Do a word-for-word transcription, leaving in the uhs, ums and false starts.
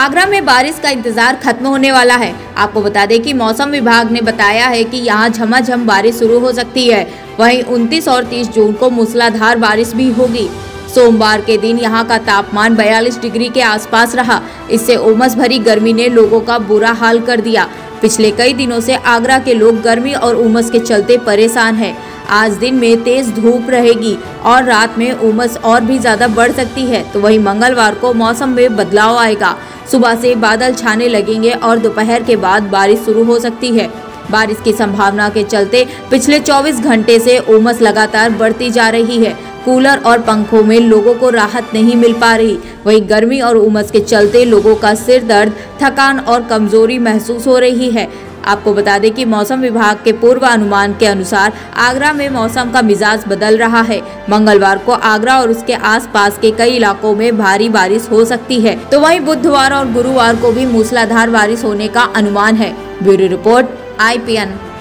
आगरा में बारिश का इंतजार खत्म होने वाला है। आपको बता दें कि मौसम विभाग ने बताया है कि यहां झमाझम बारिश शुरू हो सकती है। वहीं उनतीस और तीस जून को मूसलाधार बारिश भी होगी। सोमवार के दिन यहां का तापमान बयालीस डिग्री के आसपास रहा। इससे उमस भरी गर्मी ने लोगों का बुरा हाल कर दिया। पिछले कई दिनों से आगरा के लोग गर्मी और उमस के चलते परेशान हैं। आज दिन में तेज धूप रहेगी और रात में उमस और भी ज्यादा बढ़ सकती है। तो वहीं मंगलवार को मौसम में बदलाव आएगा। सुबह से बादल छाने लगेंगे और दोपहर के बाद बारिश शुरू हो सकती है। बारिश की संभावना के चलते पिछले चौबीस घंटे से उमस लगातार बढ़ती जा रही है। कूलर और पंखों में लोगों को राहत नहीं मिल पा रही। वहीं गर्मी और उमस के चलते लोगों का सिर दर्द, थकान और कमजोरी महसूस हो रही है। आपको बता दें कि मौसम विभाग के पूर्वानुमान के अनुसार आगरा में मौसम का मिजाज बदल रहा है। मंगलवार को आगरा और उसके आसपास के कई इलाकों में भारी बारिश हो सकती है। तो वहीं बुधवार और गुरुवार को भी मूसलाधार बारिश होने का अनुमान है। Bureau report I P N.